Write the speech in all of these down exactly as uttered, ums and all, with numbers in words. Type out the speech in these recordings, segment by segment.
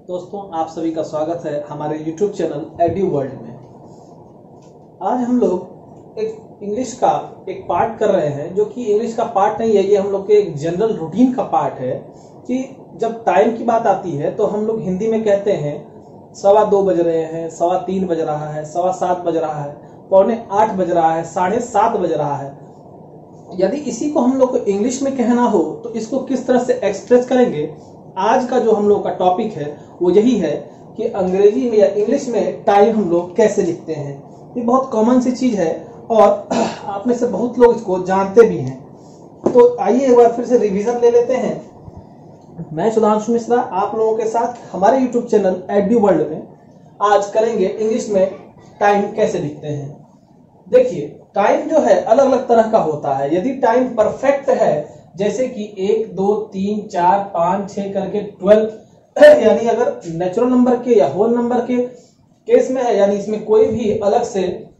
दोस्तों, आप सभी का स्वागत है हमारे यूट्यूब चैनल एड्यू वर्ल्ड में। आज हम लोग एक इंग्लिश का एक पार्ट कर रहे हैं, जो कि इंग्लिश का पार्ट नहीं है, ये हम लोग के एक जनरल रूटीन का पार्ट है कि जब टाइम की बात आती है तो हम लोग हिंदी में कहते हैं सवा दो बज रहे हैं, सवा तीन बज रहा है, सवा सात बज रहा है, पौने आठ बज रहा है, साढ़े सात बज रहा है। यदि इसी को हम लोग को इंग्लिश में कहना हो तो इसको किस तरह से एक्सप्रेस करेंगे। आज का जो हम लोग का टॉपिक है वो यही है कि अंग्रेजी में या इंग्लिश में टाइम हम लोग कैसे लिखते हैं। ये बहुत कॉमन सी चीज है और आप में से बहुत लोग इसको जानते भी हैं। तो आइए एक बार फिर से रिवीजन ले लेते हैं। मैं सुधांशु मिश्रा आप लोगों के साथ हमारे यूट्यूब चैनल एड्यू वर्ल्ड में आज करेंगे इंग्लिश में टाइम कैसे लिखते हैं। देखिए, टाइम जो है अलग अलग तरह का होता है। यदि टाइम परफेक्ट है, जैसे कि एक दो तीन चार पांच छह करके ट्वेल्व, यानी अगर नेचुरल नंबर के या होल नंबर के केस में है, यानी इसमें कोई भी अलग से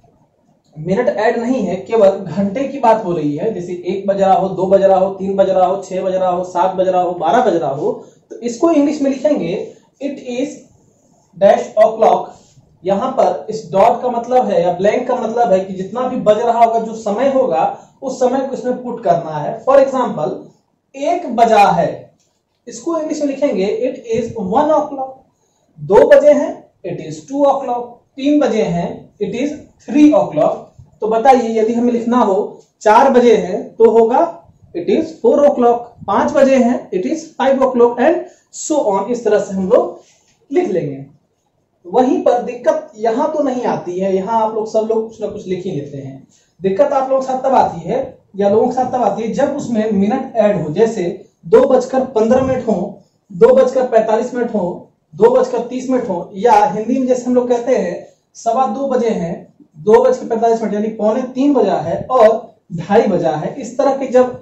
मिनट ऐड नहीं है, केवल घंटे की बात हो रही है। जैसे एक बज रहा हो, दो बज रहा हो, तीन बज रहा हो, छह बज रहा हो, सात बज रहा हो, बारह बज रहा हो, तो इसको इंग्लिश में लिखेंगे it is dash o'clock. यहां पर इस डॉट का मतलब है या ब्लैंक का मतलब है कि जितना भी बज रहा होगा, जो समय होगा, उस समय को इसमें पुट करना है। फॉर एग्जाम्पल एक बजा है, इसको इंग्लिश में लिखेंगे it is one o'clock. दो बजे हैं, it is two o'clock. तीन बजे हैं, it is three o'clock. तो बताइए, यदि हमें लिखना हो चार बजे हैं तो होगा it is four o'clock. पांच बजे हैं, it is five o'clock and so on. इस तरह से हम लोग लिख लेंगे। वहीं पर दिक्कत यहां तो नहीं आती है, यहां आप लोग सब लोग कुछ ना कुछ लिख ही लेते हैं। दिक्कत आप लोगों के साथ तब आती है या लोगों के साथ तब आती है जब उसमें मिनट ऐड हो। जैसे दो बजकर पंद्रह मिनट हो, दो बजकर पैंतालीस मिनट हो, दो बजकर तीस मिनट हो, या हिंदी में जैसे हम लोग कहते हैं सवा दो बजे हैं, दो बजकर पैंतालीस मिनट, यानी पौने तीन बजा है और ढाई बजा है। इस तरह के जब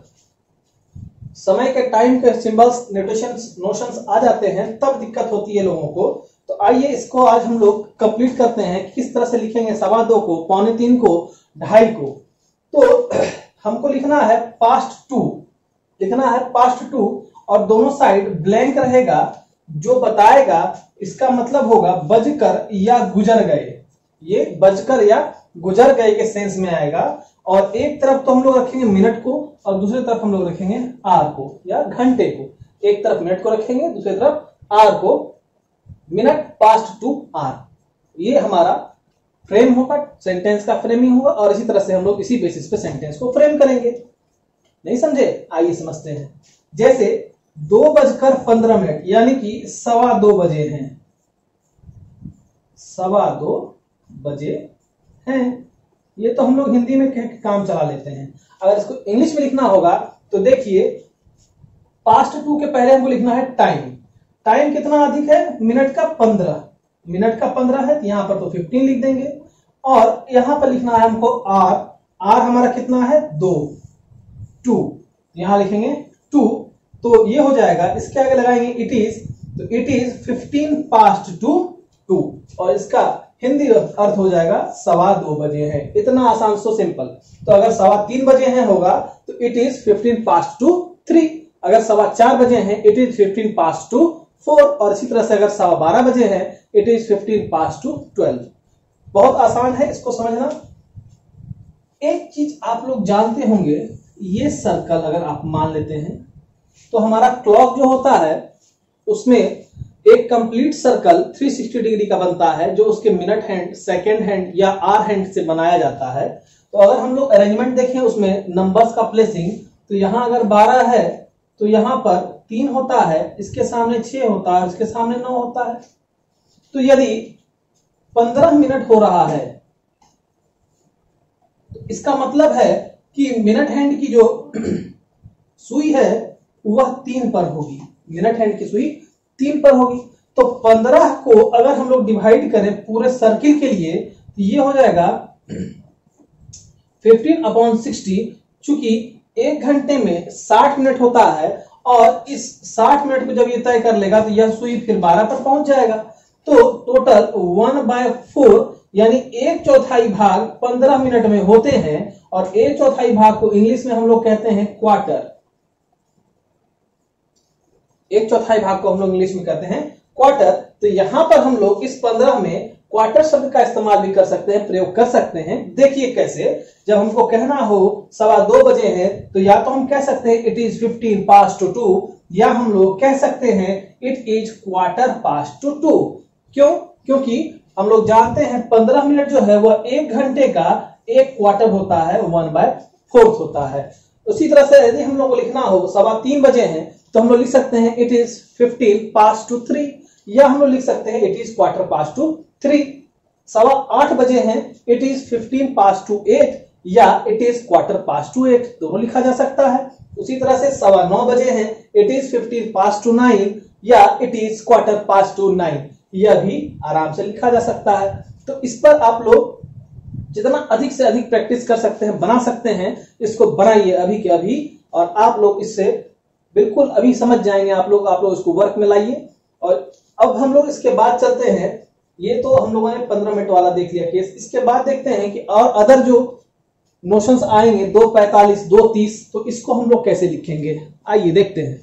समय के टाइम के सिंबल्स नोटेशंस नोशंस आ जाते हैं तब दिक्कत होती है लोगों को। तो आइए इसको आज हम लोग कंप्लीट करते हैं, किस तरह से लिखेंगे सवा दो को, पौने तीन को, ढाई को। तो हमको लिखना है पास्ट टू, लिखना है पास्ट टू और दोनों साइड ब्लैंक रहेगा, जो बताएगा इसका मतलब होगा बजकर या गुजर गए। ये बजकर या गुजर गए के सेंस में आएगा। और एक तरफ तो हम लोग रखेंगे मिनट को और दूसरी तरफ हम लोग रखेंगे आर को या घंटे को। एक तरफ मिनट को रखेंगे, दूसरी तरफ आर को, मिनट पास्ट टू आर। ये हमारा फ्रेम होगा, सेंटेंस का फ्रेमिंग होगा और इसी तरह से हम लोग इसी बेसिस पे सेंटेंस को फ्रेम करेंगे। नहीं समझे? आइए समझते हैं। जैसे दो बजकर पंद्रह मिनट यानी कि सवा दो बजे हैं, सवा दो बजे हैं। ये तो हम लोग हिंदी में कह के काम चला लेते हैं। अगर इसको इंग्लिश में लिखना होगा तो देखिए, पास्ट टू के पहले हमको लिखना है टाइम। टाइम कितना अधिक है? मिनट का पंद्रह, मिनट का पंद्रह है, यहां पर तो फिफ्टीन लिख देंगे। और यहां पर लिखना है हमको आर। आर हमारा कितना है? दो, टू, यहां लिखेंगे टू। तो ये हो जाएगा, इसके आगे लगाएंगे इट इज, तो it is fifteen past to two, और इसका हिंदी अर्थ हो जाएगा सवा दो बजे हैं। इतना आसान, सो सिंपल। तो अगर सवा तीन बजे हैं होगा तो it is fifteen past to three. अगर सवा चार बजे हैं, it is fifteen past to four. और इसी तरह से अगर सवा बारह बजे हैं, it is fifteen past to twelve. बहुत आसान है इसको समझना। एक चीज आप लोग जानते होंगे, ये सर्कल अगर आप मान लेते हैं तो हमारा क्लॉक जो होता है उसमें एक कंप्लीट सर्कल तीन सौ साठ डिग्री का बनता है, जो उसके मिनट हैंड, सेकेंड हैंड या आर हैंड से बनाया जाता है। तो अगर हम लोग अरेंजमेंट देखें उसमें नंबर्स का प्लेसिंग, तो यहां अगर बारह है तो यहां पर तीन होता है, इसके सामने छह होता है, इसके सामने नौ होता है। तो यदि पंद्रह मिनट हो रहा है तो इसका मतलब है कि मिनट हैंड की जो सुई है वह तीन पर होगी, मिनट हैंड की सुई तीन पर होगी। तो पंद्रह को अगर हम लोग डिवाइड करें पूरे सर्किल के लिए तो ये हो जाएगा फिफ्टीन अपॉन सिक्सटी। चूंकि एक घंटे में साठ मिनट होता है और इस साठ मिनट को जब ये तय कर लेगा तो यह सुई फिर बारह पर पहुंच जाएगा। तो टोटल वन बाय फोर यानी एक चौथाई भाग पंद्रह मिनट में होते हैं और एक चौथाई भाग को इंग्लिश में हम लोग कहते हैं क्वार्टर। एक चौथाई भाग को हम लोग इंग्लिश में कहते हैं क्वार्टर। तो यहां पर हम लोग इस पंद्रह में क्वार्टर शब्द का इस्तेमाल भी कर सकते हैं, प्रयोग कर सकते हैं। देखिए कैसे, जब हमको कहना हो सवा दो बजे हैं तो या तो हम कह सकते हैं it is fifteen past to two, या हम लोग कह सकते हैं it is quarter past to two. क्यों? क्योंकि हम लोग जानते हैं पंद्रह मिनट जो है वह एक घंटे का एक क्वार्टर होता है, वन बाय फोर्थ होता है। उसी तरह से यदि हम लोग को लिखना हो सवा तीन बजे हैं तो हम लोग लिख सकते हैं it is fifteen past to three, या हम लोग लिख सकते हैं it is quarter past to three. सवा आठ बजे हैं it is fifteen past to eight, या it is quarter past to eight, दोनों लिखा जा सकता है। उसी तरह से सवा नौ बजे हैं it is fifteen past to nine, या it is quarter past to nine, यह भी आराम से लिखा जा सकता है। तो इस पर आप लोग जितना अधिक से अधिक प्रैक्टिस कर सकते हैं, बना सकते हैं, इसको बनाइए अभी के अभी, और आप लोग इससे बिल्कुल अभी समझ जाएंगे। आप लोग आप लोग इसको वर्क में लाइए। और अब हम लोग इसके बाद चलते हैं, ये तो हम लोगों ने पंद्रह मिनट वाला देख लिया केस। इसके बाद देखते हैं कि और अदर जो नोशंस आएंगे, दो पैंतालीस, दो तीस, तो इसको हम लोग कैसे लिखेंगे, आइए देखते हैं।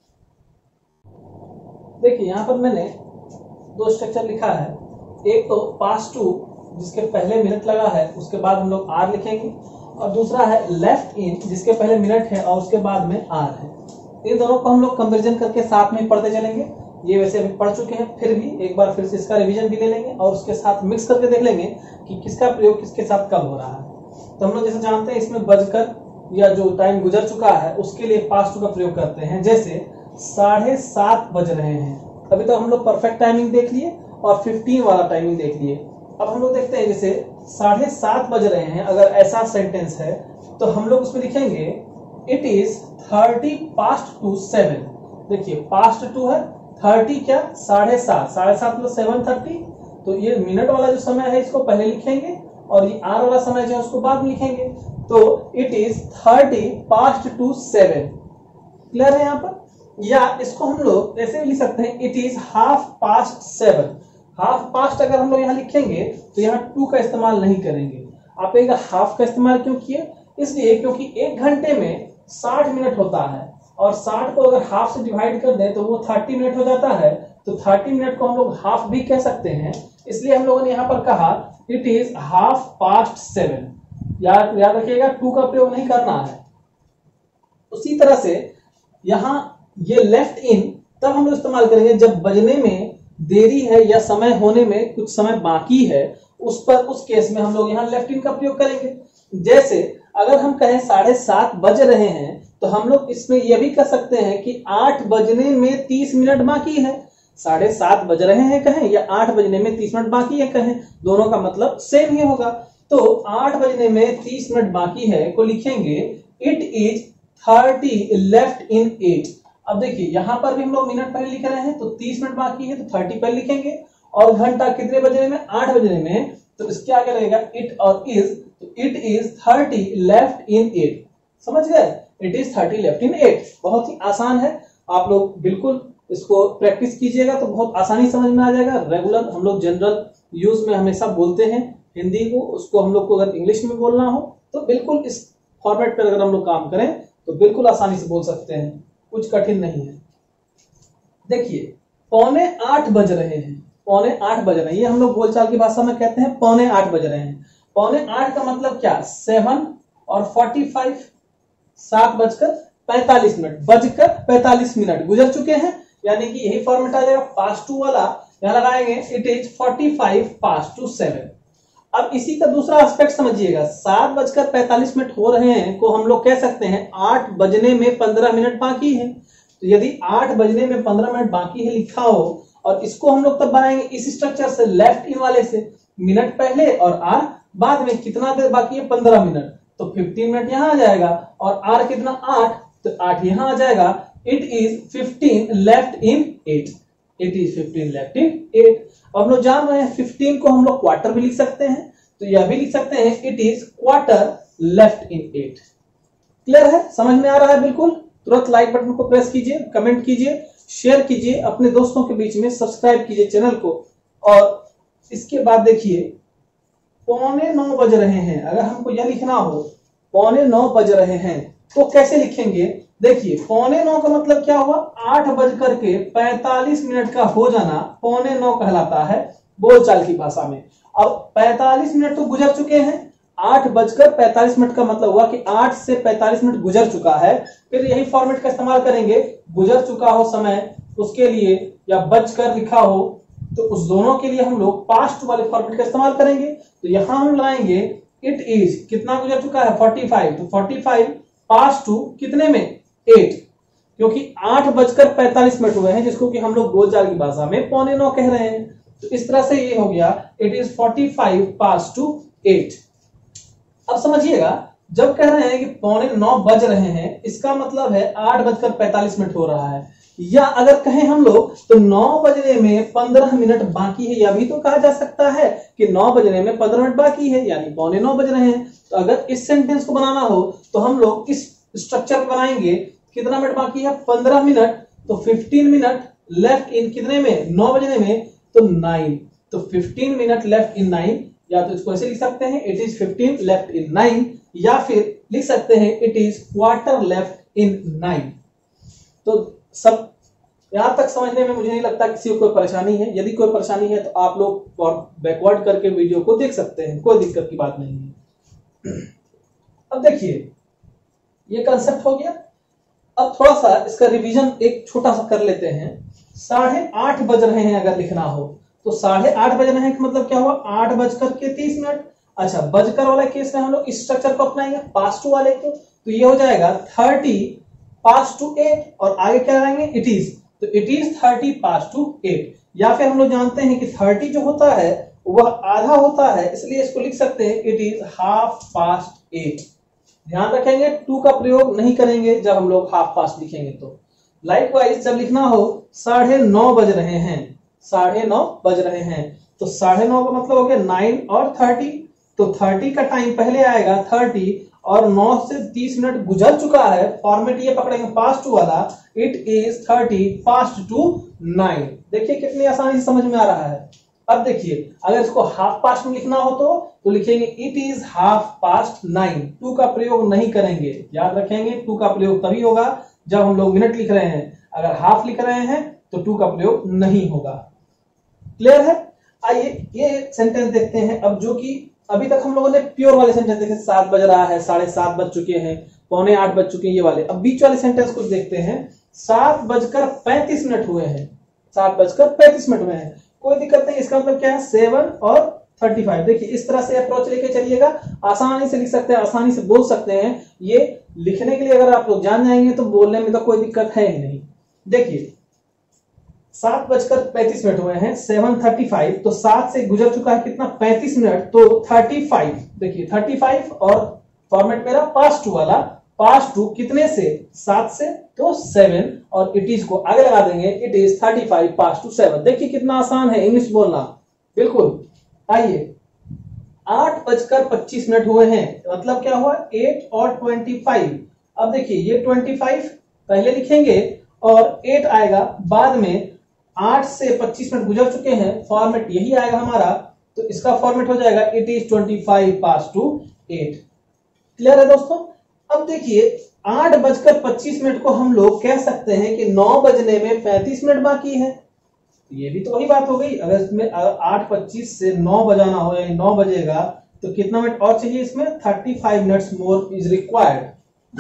देखिए यहां पर मैंने दो स्ट्रक्चर लिखा है। एक तो पास टू, जिसके पहले मिनट लगा है, उसके बाद हम लोग आर लिखेंगे, और दूसरा है लेफ्ट इन, जिसके पहले मिनट है और उसके बाद में आर है। इन दोनों को हम लोग कंपेरिजन करके साथ में पढ़ते चलेंगे। ये वैसे अभी पढ़ चुके हैं, फिर भी एक बार फिर से इसका रिवीजन भी ले लेंगे और उसके साथ मिक्स करके देख लेंगे कि किसका प्रयोग किसके साथ कब हो रहा है। तो हम लोग जैसे जानते हैं इसमें बजकर या जो टाइम गुजर चुका है उसके लिए पास्ट टू का प्रयोग करते हैं। जैसे साढ़े सात बज रहे हैं, अभी तो हम लोग परफेक्ट टाइमिंग देख लिए और फिफ्टीन वाला टाइमिंग देख लिए। अब हम लोग देखते हैं जैसे साढ़े सात बज रहे हैं, अगर ऐसा सेंटेंस है तो हम लोग उसमें लिखेंगे it is thirty past to seven. देखिए पास्ट टू है, थर्टी क्या, साढ़े सात, साढ़े सात मतलब सेवन थर्टी। तो ये मिनट वाला जो समय है इसको पहले लिखेंगे और ये आर वाला समय जो है उसको बाद में लिखेंगे। तो it is thirty past to seven. Clear है यहाँ पर? या इसको हम लोग ऐसे भी लिख सकते हैं it is half past seven. Half past अगर हम लोग यहाँ लिखेंगे तो यहाँ टू का इस्तेमाल नहीं करेंगे। आप एक हाफ का इस्तेमाल क्यों किए? इसलिए क्योंकि एक घंटे में साठ मिनट होता है और साठ को अगर हाफ से डिवाइड कर दें तो वो तीस मिनट हो जाता है। तो तीस मिनट को हम लोग हाफ भी कह सकते हैं, इसलिए हम लोगों ने यहाँ पर कहा it is half past seven. याद याद रखिएगा, टू का प्रयोग नहीं करना है। उसी तरह से यहाँ ये लेफ्ट इन तब हम लोग इस्तेमाल करेंगे जब बजने में देरी है या समय होने में कुछ समय बाकी है, उस पर उस केस में हम लोग यहाँ लेफ्ट इन का प्रयोग करेंगे। जैसे अगर हम कहें साढ़े सात बज रहे हैं तो हम लोग इसमें यह भी कह सकते हैं कि आठ बजने में तीस मिनट बाकी है। साढ़े सात बज रहे हैं कहें या आठ बजने में तीस मिनट बाकी है कहें, दोनों का मतलब सेम ही होगा। तो आठ बजने में तीस मिनट बाकी है को लिखेंगे it is thirty left in eight. अब देखिए यहां पर भी हम लोग मिनट पहले लिख रहे हैं तो तीस मिनट बाकी है तो थर्टी पहले लिखेंगे, और घंटा कितने बजने में, आठ बजने में, तो इसके आगे रहेगा इट और इज। तो it is thirty left in eight. समझ गए? It is thirty left in eight. बहुत ही आसान है, आप लोग बिल्कुल इसको प्रैक्टिस कीजिएगा तो बहुत आसानी समझ में आ जाएगा। रेगुलर हम लोग जनरल यूज में हमेशा बोलते हैं हिंदी को, उसको हम लोग को अगर इंग्लिश में बोलना हो तो बिल्कुल इस फॉर्मेट पर अगर हम लोग काम करें तो बिल्कुल आसानी से बोल सकते हैं, कुछ कठिन नहीं है। देखिए पौने आठ बज रहे हैं, पौने आठ बज रहे हैं, ये हम लोग बोलचाल की भाषा में कहते हैं पौने आठ बज रहे हैं। पौने आठ का मतलब क्या, सेवन और फोर्टी फाइव, सात बजकर पैंतालीस मिनट, बजकर पैंतालीस मिनट गुजर चुके हैं, यानी कि यही फॉर्मेट आ जाएगा पास्ट टू वाला। यहां लगाएंगे it is forty five past to seven. अब इसी का दूसरा एस्पेक्ट समझिएगा, सात बजकर पैंतालीस मिनट हो रहे हैं को हम लोग कह सकते हैं आठ बजने में पंद्रह मिनट बाकी है। तो यदि आठ बजने में पंद्रह मिनट बाकी है लिखा हो, और इसको हम लोग तब बनाएंगे इस स्ट्रक्चर से, लेफ्ट इन वाले से, मिनट पहले और आर बाद में। कितना देर बाकी है, पंद्रह मिनट, तो पंद्रह मिनट यहां आ जाएगा, और आर कितना, आठ, तो आठ यहां आ जाएगा। It is fifteen left in eight. It is fifteen left in eight. अब हम लोग जान रहे हैं फिफ्टीन को हम लोग क्वार्टर भी लिख सकते हैं, तो यह भी लिख सकते हैं it is quarter left in eight. Clear है? समझ में आ रहा है? बिल्कुल। तुरंत लाइक बटन को प्रेस कीजिए, कमेंट कीजिए, शेयर कीजिए, अपने दोस्तों के बीच में सब्सक्राइब कीजिए चैनल को। और इसके बाद देखिए पौने नौ बज रहे हैं, अगर हमको यह लिखना हो पौने नौ बज रहे हैं तो कैसे लिखेंगे? देखिए पौने नौ का मतलब क्या हुआ, आठ बजकर के पैंतालीस मिनट का हो जाना पौने नौ कहलाता है बोलचाल की भाषा में। अब पैंतालीस मिनट तो गुजर चुके हैं, आठ बजकर पैंतालीस मिनट का मतलब हुआ कि आठ से पैंतालीस मिनट गुजर चुका है। फिर यही फॉर्मेट का इस्तेमाल करेंगे, गुजर चुका हो समय उसके लिए या बजकर लिखा हो तो उस दोनों के लिए हम लोग पास्ट वाले फॉर्मेट का इस्तेमाल करेंगे। तो यहां हम लाएंगे इट इज, कितना गुजर चुका है पैंतालीस, तो पैंतालीस पास्ट टू कितने में आठ, क्योंकि आठ बजकर पैंतालीस मिनट हुए हैं जिसको कि हम लोग बोलचाल की भाषा में पौने नौ कह रहे हैं। तो इस तरह से ये हो गया इट इज पैंतालीस पास्ट टू आठ। अब समझिएगा, जब कह रहे हैं कि पौने नौ बज रहे हैं इसका मतलब है आठ बजकर पैंतालीस मिनट हो रहा है, या अगर कहें हम लोग तो नौ बजने में पंद्रह मिनट बाकी है, यह भी तो कहा जा सकता है कि नौ बजने में पंद्रह मिनट बाकी है यानी पौने नौ बज रहे हैं। तो अगर इस सेंटेंस को बनाना हो तो हम लोग इस स्ट्रक्चर को बनाएंगे, कितना मिनट बाकी है पंद्रह मिनट, तो पंद्रह मिनट लेफ्ट इन कितने में नौ बजने में, तो नौ, तो पंद्रह मिनट लेफ्ट इन नौ, या तो इसको ऐसे लिख सकते हैं इट इज पंद्रह लेफ्ट इन नौ, या फिर लिख सकते हैं it is quarter left in नौ। तो सब यहां तक समझने में मुझे नहीं लगता किसी को कोई परेशानी है। यदि कोई परेशानी है तो आप लोग बैकवर्ड करके वीडियो को देख सकते हैं, कोई दिक्कत की बात नहीं है। अब देखिए ये कंसेप्ट हो गया। अब थोड़ा सा इसका रिवीजन एक छोटा सा कर लेते हैं। साढ़े आठ बज रहे हैं अगर लिखना हो तो साढ़े आठ बज रहे हैं का मतलब क्या हुआ, आठ बजकर के तीस मिनट। अच्छा, बजकर वाला केस में हम लोग इस स्ट्रक्चर को अपनाएंगे पास्ट टू वाले को, तो ये हो जाएगा थर्टी पास्ट टू एट, और आगे क्या लगाएंगे इट इज, तो it is thirty past to eight. या फिर हम लोग जानते हैं कि थर्टी जो होता है वह आधा होता है, इसलिए इसको लिख सकते हैं it is half past eight. ध्यान रखेंगे टू का प्रयोग नहीं करेंगे जब हम लोग हाफ पास्ट लिखेंगे। तो लाइकवाइज जब लिखना हो साढ़े नौ बज रहे हैं, साढ़े नौ बज रहे हैं, तो साढ़े नौ का मतलब हो गया नाइन और थर्टी, तो थर्टी का टाइम पहले आएगा थर्टी, और नौ से तीस मिनट गुजर चुका है, फॉर्मेट ये पकड़ेंगे पास्ट टू वाला, it is thirty past to nine. देखिए कितनी आसानी से समझ में आ रहा है। अब देखिए अगर इसको हाफ पास्ट में लिखना हो तो तो लिखेंगे it is half past nine, to का प्रयोग नहीं करेंगे। याद रखेंगे टू का प्रयोग तभी होगा जब हम लोग मिनट लिख रहे हैं, अगर हाफ लिख रहे हैं तो टू का प्रयोग नहीं होगा। क्लियर है? आइए ये सेंटेंस देखते हैं अब, जो कि अभी तक हम लोगों ने प्योर वाले सेंटेंस देखे, सात बज रहा है, साढ़े सात बज चुके हैं, पौने आठ बज चुके हैं, ये वाले। अब बीच वाले सेंटेंस कुछ देखते हैं। सात बजकर पैंतीस मिनट हुए हैं, सात बजकर पैंतीस मिनट हुए हैं, कोई दिक्कत नहीं। इसका मतलब क्या है, सेवन और थर्टी फाइव। देखिए इस तरह से अप्रोच लेके चलिएगा, आसानी से लिख सकते हैं, आसानी से बोल सकते हैं। ये लिखने के लिए अगर आप लोग जान जाएंगे तो बोलने में तो कोई दिक्कत है ही नहीं। देखिए सात बजकर पैंतीस मिनट हुए हैं, सेवन थर्टी फाइव, तो सात से गुजर चुका है कितना, पैंतीस मिनट, तो थर्टी फाइव। देखिए थर्टी फाइव और फॉर्मेट मेरा पास्ट टू वाला, पास्ट टू कितने से, सात से, तो सेवन, और इट इज को आगे लगा देंगे, it is thirty five past to seven. देखिए कितना आसान है इंग्लिश बोलना, बिल्कुल। आइए आठ बजकर पच्चीस मिनट हुए हैं, मतलब क्या हुआ, एट और ट्वेंटी फाइव। अब देखिए ये ट्वेंटी फाइव पहले लिखेंगे और एट आएगा बाद में। आठ से पच्चीस मिनट गुजर चुके हैं, फॉर्मेट यही आएगा हमारा, तो इसका फॉर्मेट हो जाएगा it is twenty five past to eight. Clear है दोस्तों? अब देखिए आठ बजकर पच्चीस मिनट को हम लोग कह सकते हैं कि नौ बजने में पैंतीस मिनट बाकी है, ये भी तो वही बात हो गई। अगर इसमें आठ पच्चीस से नौ बजाना हो या नौ बजेगा तो कितना मिनट और चाहिए, इसमें thirty five minutes more is required.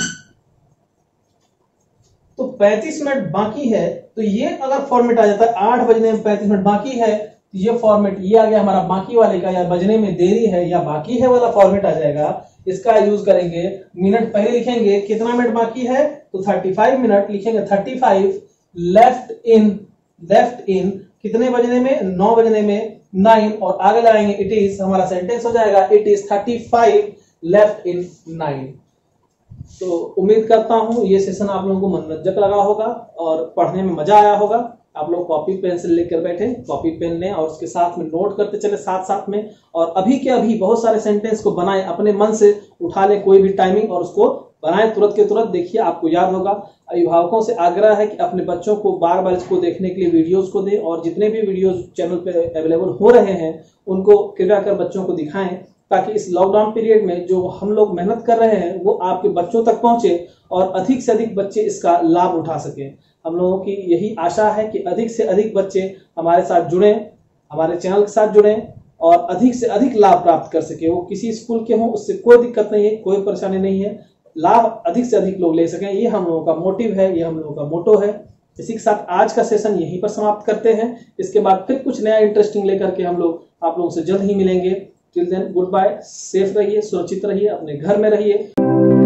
तो पैंतीस मिनट बाकी है, तो ये अगर फॉर्मेट आ जाता है आठ बजने में पैंतीस मिनट बाकी है, तो ये फॉर्मेट ये आ गया हमारा बाकी वाले का, या बजने में देरी है या बाकी है वाला फॉर्मेट आ जाएगा। इसका यूज करेंगे, मिनट पहले लिखेंगे कितना मिनट बाकी है, तो थर्टी फाइव मिनट लिखेंगे, thirty five left in, left in कितने बजने में, नौ बजने में, नाइन, और आगे लगाएंगे इट इज, हमारा सेंटेंस हो जाएगा it is thirty five left in nine. तो उम्मीद करता हूं ये सेशन आप लोगों को मनोरंजक लगा होगा और पढ़ने में मजा आया होगा। आप लोग कॉपी पेंसिल लेकर बैठे, कॉपी पेन लें और उसके साथ में नोट करते चले साथ साथ में, और अभी के अभी बहुत सारे सेंटेंस को बनाएं, अपने मन से उठा लें कोई भी टाइमिंग और उसको बनाएं तुरंत के तुरंत। देखिए आपको याद होगा। अभिभावकों से आग्रह है कि अपने बच्चों को बार बार इसको देखने के लिए वीडियोस को दें, और जितने भी वीडियोस चैनल पे अवेलेबल हो रहे हैं उनको कृपया कर बच्चों को दिखाएं, ताकि इस लॉकडाउन पीरियड में जो हम लोग मेहनत कर रहे हैं वो आपके बच्चों तक पहुंचे और अधिक से अधिक बच्चे इसका लाभ उठा सके। हम लोगों की यही आशा है कि अधिक से अधिक बच्चे हमारे साथ जुड़े, हमारे चैनल के साथ जुड़े और अधिक से अधिक लाभ प्राप्त कर सके। वो किसी स्कूल के हों, उससे कोई दिक्कत नहीं है, कोई परेशानी नहीं है, लाभ अधिक से अधिक लोग ले सकें, ये हम लोगों का मोटिव है, ये हम लोगों का मोटो है। इसी के साथ आज का सेशन यहीं पर समाप्त करते हैं। इसके बाद फिर कुछ नया इंटरेस्टिंग लेकर के हम लोग आप लोगों से जल्द ही मिलेंगे। Till then good bye, safe रहिए, सुरक्षित रहिए, अपने घर में रहिए।